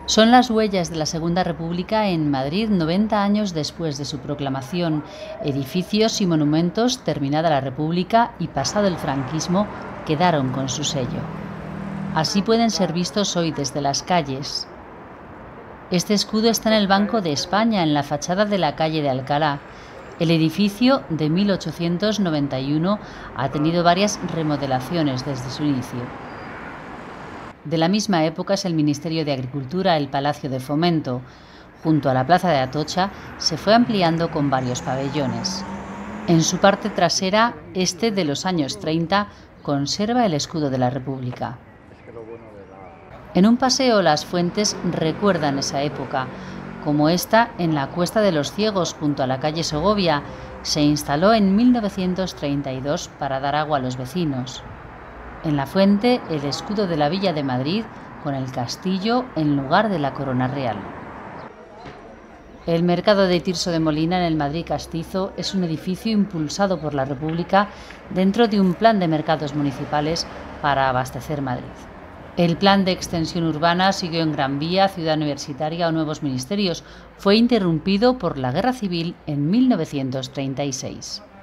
Son las huellas de la Segunda República en Madrid 90 años después de su proclamación. Edificios y monumentos, terminada la República y pasado el franquismo, quedaron con su sello. Así pueden ser vistos hoy desde las calles. Este escudo está en el Banco de España, en la fachada de la calle de Alcalá. El edificio, de 1891, ha tenido varias remodelaciones desde su inicio. De la misma época es el Ministerio de Agricultura, el Palacio de Fomento. Junto a la Plaza de Atocha se fue ampliando con varios pabellones. En su parte trasera, este de los años 30, conserva el escudo de la República. En un paseo las fuentes recuerdan esa época, como esta en la Cuesta de los Ciegos, junto a la calle Segovia. Se instaló en 1932 para dar agua a los vecinos. En la fuente, el escudo de la Villa de Madrid, con el castillo en lugar de la corona real. El mercado de Tirso de Molina, en el Madrid castizo, es un edificio impulsado por la República dentro de un plan de mercados municipales para abastecer Madrid. El plan de extensión urbana siguió en Gran Vía, Ciudad Universitaria o Nuevos Ministerios. Fue interrumpido por la Guerra Civil en 1936.